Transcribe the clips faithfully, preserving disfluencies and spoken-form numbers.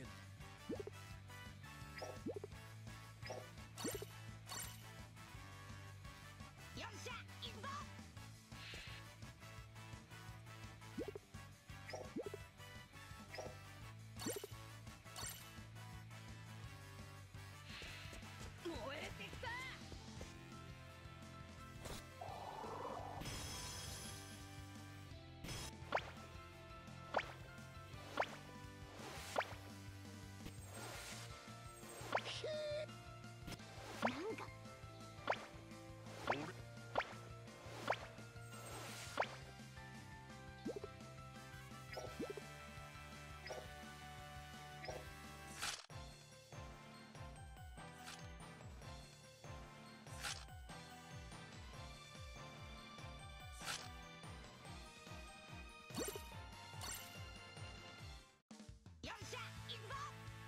る。 よっしゃ行くぞ。燃えてきた。なんかよっしゃ行くぞ。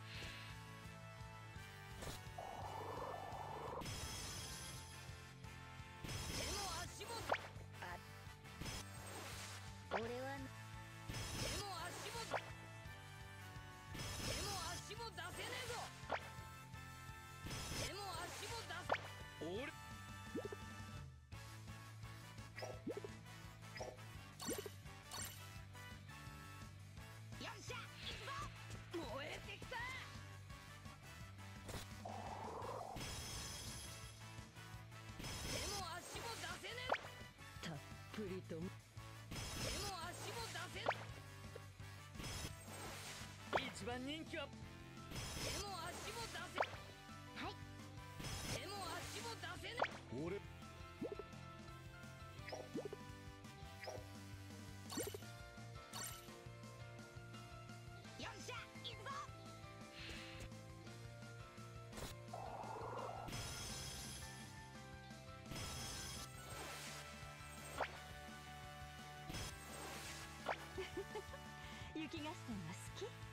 手も足もあ俺は手も足も手も足も出せねえぞ。手も足も出せ。 俺よっしゃ行くぞ。燃えてきた。手も足も出せねえ。たっぷりと手も足も出せね一番人気はえ。手も足も出せ。はい。手も足も出せね俺え。よっしゃ行くぞ。雪合戦が好き？